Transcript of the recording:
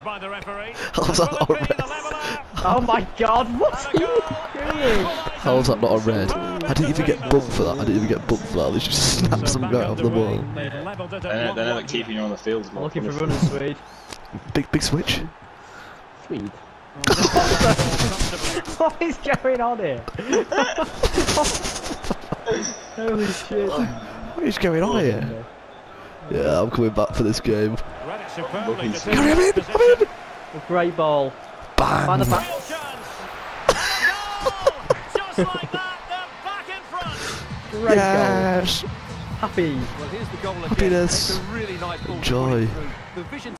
by the referee. How's that not a red? Oh my God, what are you doing? How's that not a red? I didn't even get booked for that. I didn't even get booked for that. They just snapped some guy off the ball. They're not keeping you on the field. I'm looking for runners, Swede. Big switch. Swede. What is going on here? Holy shit. What is going on here? Yeah, I'm coming back for this game. Garry, I'm in! A great ball. Bang! By the back. Just like that, they're back in front. Great Yes! goal. Happy. Well, here's the goal again. Happiness. It's a really nice ball. Joy. The vision